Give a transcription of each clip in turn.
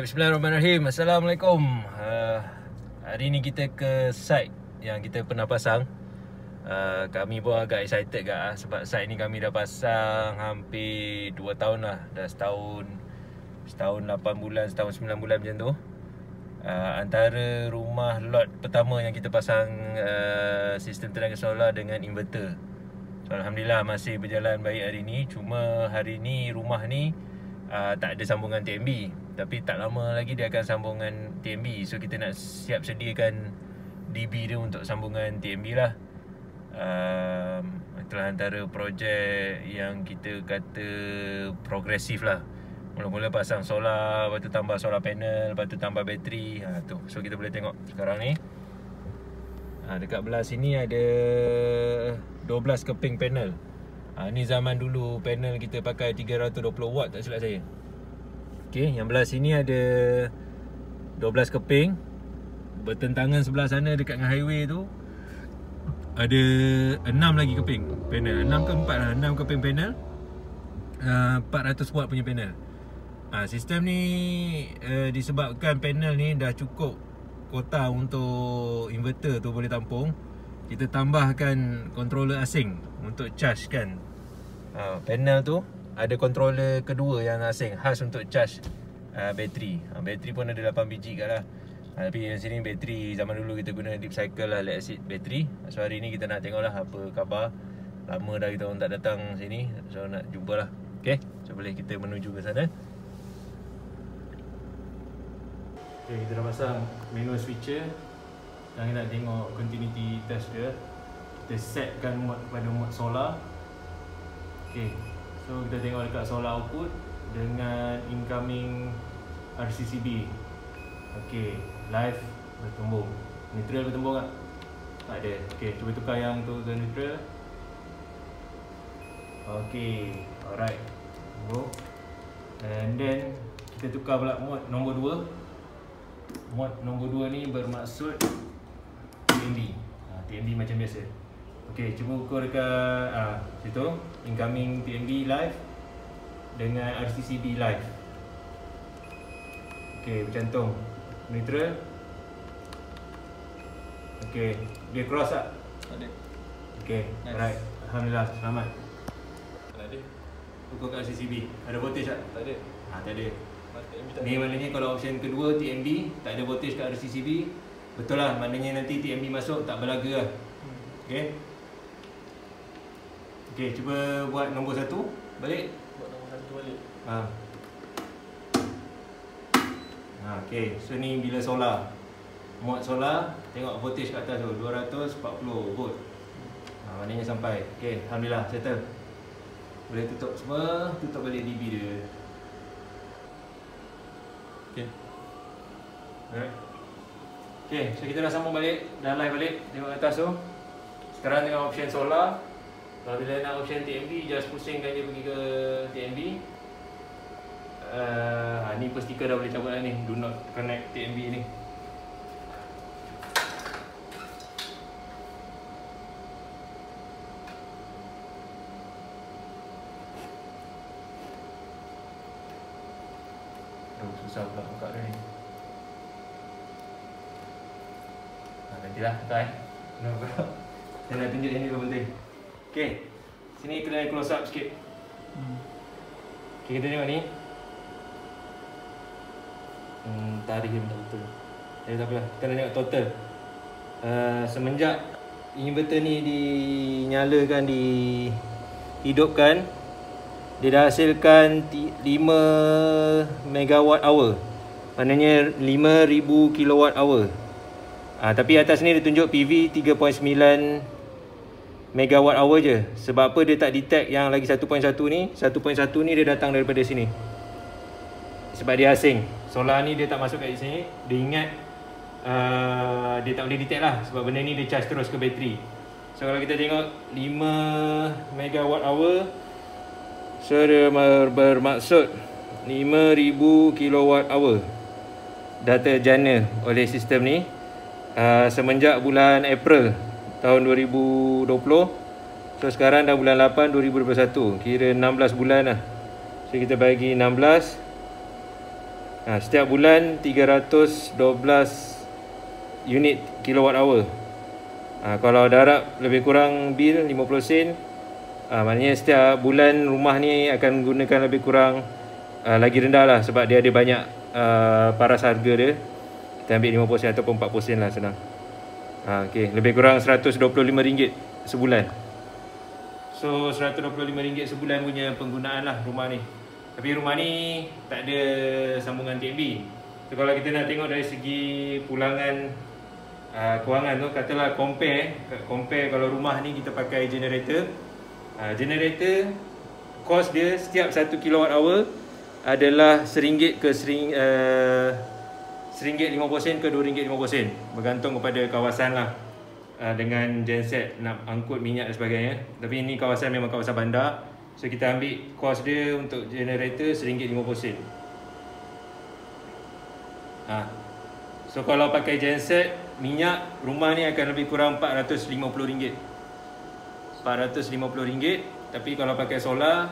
Alright, bismillahirrahmanirrahim. Assalamualaikum. Hari ni kita ke site yang kita pernah pasang. Kami pun agak excited sebab site ni kami dah pasang hampir 2 tahun lah. Dah setahun 8 bulan, setahun 9 bulan macam tu. Antara rumah lot pertama yang kita pasang sistem tenaga solar dengan inverter. So, Alhamdulillah masih berjalan baik hari ni. Cuma hari ni rumah ni tak ada sambungan TMB, tapi tak lama lagi dia akan sambungan TMB. So kita nak siap sediakan DB dia untuk sambungan TMB lah. Itulah antara projek yang kita kata progresif lah. Mula-mula pasang solar, lepas tu tambah solar panel, lepas tu tambah bateri. Tu. So kita boleh tengok sekarang ni. Dekat belah sini ada 12 keping panel. Ni zaman dulu panel kita pakai 320 watt tak silap saya. Okey, yang belah sini ada 12 keping. Bertentangan sebelah sana dekat dengan highway tu ada 6 lagi keping panel. 6 ke 4 lah, 6 keping panel. 400 watt punya panel. Sistem ni disebabkan panel ni dah cukup kuota untuk inverter tu boleh tampung. Kita tambahkan controller asing untuk charge kan. Panel tu ada controller kedua yang asing khas untuk charge bateri. Bateri pun ada 8 biji kat lah. Tapi yang sini bateri zaman dulu kita guna deep cycle lah, lead acid bateri. So hari ni kita nak tengok lah apa khabar. Lama dah kita orang tak datang sini. So nak jumpa lah. Okay, so boleh kita menuju ke sana. Okay, kita dah pasang manual switcher. Dan kita nak tengok continuity test dia. Kita setkan mode pada mode solar. Okay, so kita tengok dekat solar output dengan incoming RCCB. Okay, live bertumbung. Neutral bertumbung tak? Tak ada. Okay, cuba tukar yang tu ke neutral. Okay, alright. Tunggu. And then kita tukar pula mode nombor 2. Mode nombor 2 ni bermaksud TMB. TMB macam biasa. Okey, cuba ukur dekat situ incoming TMB live dengan RCCB live. Okey, bercantum. Neutral. Okey, dia cross tak? Tak ada. Okey, nice. Alright. Alhamdulillah, selamat. Tak ada. Ukur kat RCCB. Ada voltage tak? Tak ada. Tak ada. Ni maknanya kalau option kedua TMB tak ada voltage kat RCCB, betul lah, maknanya nanti TMB masuk tak berlaga lah. Okey. Okey, cuba buat nombor 1 balik. Buat nombor 1 balik. Okey, so ni bila solar. Mod solar, tengok voltage kat atas tu 240 volt. Maknanya sampai. Okey, alhamdulillah settle. Boleh tutup semua, tutup balik DB dia. Okey. Alright. Okay, so kita dah sambung balik, dah live balik. Tengok atas tu. Sekarang tengok option solar. Kalau bila nak option TMB, just pusingkan je pergi ke TMB. Ni pun stiker dah boleh cabut dah ni. Do not connect TMB ni. Susah pula buka dia ni. Nantilah buka Saya nak tunjuk yang ni pun penting. Okay, sini kena close up sikit. Okay, kita tengok ni. Tarikh dia tak betul. Jadi tak apalah, kita nak tengok total. Semenjak inverter ni dinyalakan, dihidupkan, dia dah hasilkan 5 megawatt hour. Maknanya 5000 kilowatt hour. Tapi atas ni dia tunjuk PV 3.9 megawatt hour je. Sebab apa dia tak detect yang lagi 1.1 ni? 1.1 ni dia datang daripada sini. Sebab dia asing. Solar ni dia tak masuk kat sini. Dia ingat dia tak boleh detect lah. Sebab benda ni dia charge terus ke bateri. So kalau kita tengok 5 megawatt hour, so dia bermaksud 5000 kilowatt hour dah terjana oleh sistem ni semenjak bulan April tahun 2020. So sekarang dah bulan 8 2021. Kira 16 bulan lah. So kita bagi 16 Setiap bulan 312 unit kilowatt hour. Kalau darab lebih kurang bil 50 sen, maknanya setiap bulan rumah ni akan gunakan lebih kurang lagi rendah lah, sebab dia ada banyak paras harga dia. Kita ambil 50 sen ataupun 40 sen lah, senang. Okay, lebih kurang RM125 sebulan. So RM125 sebulan punya penggunaan lah rumah ni. Tapi rumah ni tak ada sambungan TNB. So kalau kita nak tengok dari segi pulangan kewangan tu, katalah compare kalau rumah ni kita pakai generator. Generator kos dia setiap 1 kilowatt hour adalah RM1 ke RM1.50 ke RM2.50, bergantung kepada kawasan lah. Dengan genset nak angkut minyak dan sebagainya. Tapi ini kawasan memang kawasan bandar, so kita ambil kos dia untuk generator RM1.50. So kalau pakai genset minyak, rumah ni akan lebih kurang RM450. RM450. Tapi kalau pakai solar,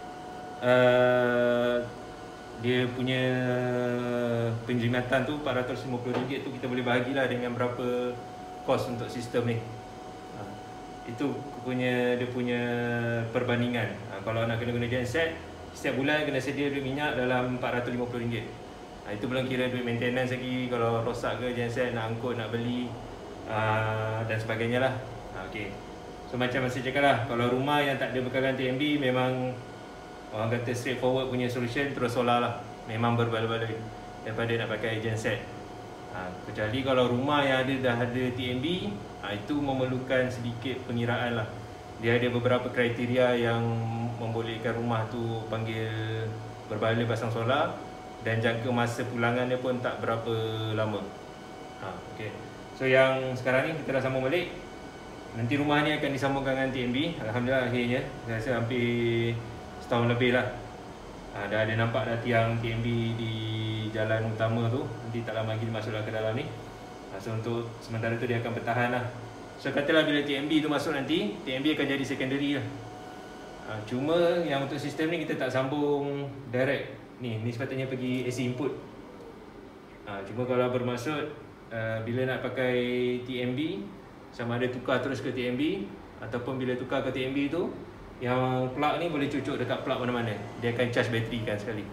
dia punya penjimatan tu RM450 tu kita boleh bahagilah dengan berapa kos untuk sistem ni. Itu dia punya perbandingan. Kalau nak kena guna genset, setiap bulan kena sedia duit minyak dalam RM450. Itu belum kira duit maintenance lagi, kalau rosak ke genset, nak angkut, nak beli dan sebagainya lah. Okay. So macam saya cakap lah, kalau rumah yang tak ada bekalan TNB, memang orang kata straightforward punya solution terus solar lah. Memang berbaloi-baloi daripada nak pakai genset. Kecuali kalau rumah yang dah ada TNB, itu memerlukan sedikit pengiraan lah. Dia ada beberapa kriteria yang membolehkan rumah tu panggil berbaloi pasang solar, dan jangka masa pulangan dia pun tak berapa lama. Okay. So yang sekarang ni kita dah sambung balik. Nanti rumah ni akan disambungkan dengan TNB. Alhamdulillah akhirnya, saya rasa hampir setahun lebih lah. Dah ada nampak dah tiang TNB di jalan utama tu. Nanti tak lama lagi masuklah ke dalam ni. So untuk sementara tu dia akan bertahan lah. So katalah bila TNB tu masuk nanti, TNB akan jadi secondary lah. Cuma yang untuk sistem ni kita tak sambung direct. Ni sepatutnya pergi AC input. Cuma kalau bermaksud bila nak pakai TNB, sama ada tukar terus ke TNB, ataupun bila tukar ke TNB tu, yang plug ni boleh cucuk dekat plug mana-mana. Dia akan charge bateri kan sekali.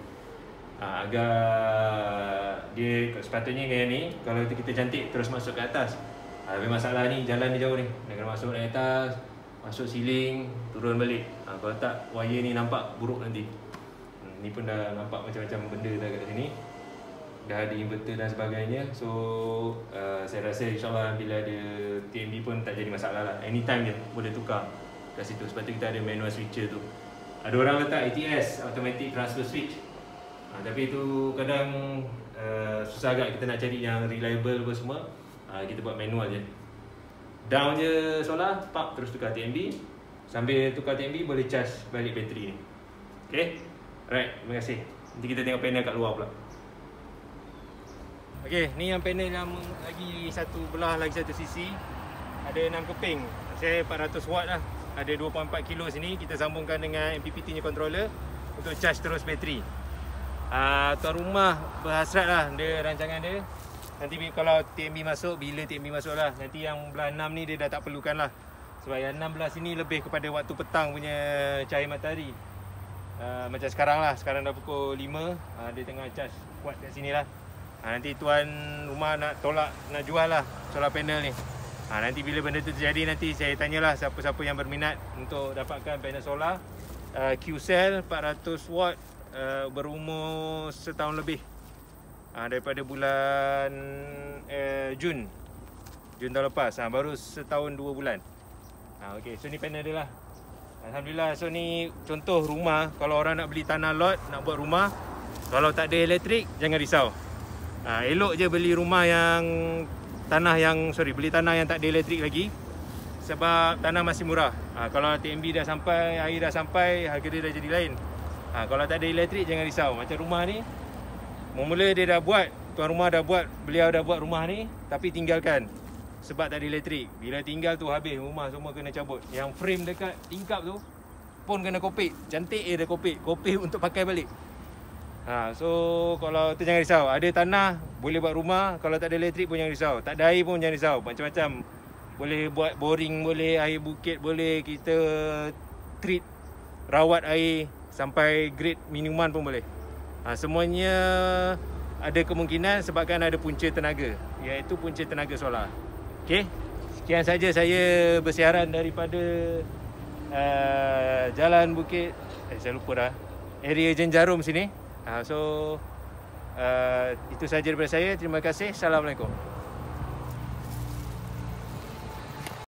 Agak dia sepatutnya kayak ni, kalau kita cantik terus masuk ke atas. Tapi masalah ni jalan dia jauh ni. Dia kena masuk naik atas, masuk ceiling, turun balik. Kalau tak, wire ni nampak buruk nanti. Ni pun dah nampak macam-macam benda dah kat sini. Dah ada inverter dan sebagainya. So saya rasa insyaAllah bila ada TNB pun tak jadi masalah lah. Anytime je boleh tukar kat situ. Sebab tu kita ada manual switcher tu. Ada orang letak ATS, Automatic Transfer Switch. Tapi tu kadang susah agak kita nak cari yang reliable apa semua. Kita buat manual je. Down je solar, pop terus tukar TNB. Sambil tukar TNB boleh charge balik bateri ni. Okay? Alright, terima kasih. Nanti kita tengok panel kat luar pula. Okay, ni yang panel yang lagi satu belah, lagi satu sisi. Ada 6 keping. Saya 400 watt lah. Ada 2.4 kilo sini. Kita sambungkan dengan MPPT nya controller untuk charge terus bateri. Tuan rumah berhasrat lah dia rancangan dia. Nanti kalau TNB masuk, bila TNB masuk lah, nanti yang belah 6 ni dia dah tak perlukan lah. Sebab yang 6 belah sini lebih kepada waktu petang punya cahaya matahari. Macam sekarang lah, sekarang dah pukul 5. Dia tengah charge kuat kat sini lah. Nanti tuan rumah nak tolak, nak jual lah solar panel ni. Nanti bila benda tu terjadi, nanti saya tanyalah siapa-siapa yang berminat untuk dapatkan panel solar Q-Cell 400 watt berumur setahun lebih. Daripada bulan Jun tahun lepas. Baru setahun 2 bulan. Okay, so ni panel dia lah. Alhamdulillah. So ni contoh rumah. Kalau orang nak beli tanah lot, nak buat rumah, kalau tak ada elektrik, jangan risau. Elok je beli rumah yang beli tanah yang tak ada elektrik lagi. Sebab tanah masih murah. Kalau TNB dah sampai, air dah sampai, harga dia dah jadi lain. Kalau tak ada elektrik, jangan risau. Macam rumah ni, mula dia dah buat, tuan rumah dah buat, beliau dah buat rumah ni, tapi tinggalkan sebab tak ada elektrik. Bila tinggal tu habis, rumah semua kena cabut. Yang frame dekat tingkap tu pun kena kopik. Cantik dia kopik untuk pakai balik. So kalau tu jangan risau. Ada tanah boleh buat rumah. Kalau tak ada elektrik pun jangan risau. Tak ada air pun jangan risau. Macam-macam. Boleh buat boring, boleh air bukit, boleh kita treat, rawat air sampai grade minuman pun boleh. Semuanya ada kemungkinan sebabkan ada punca tenaga, iaitu punca tenaga solar. Okey. Sekian saja saya bersiaran daripada Jalan Bukit saya lupa dah, area Jenjarum sini. Itu saja daripada saya. Terima kasih. Assalamualaikum.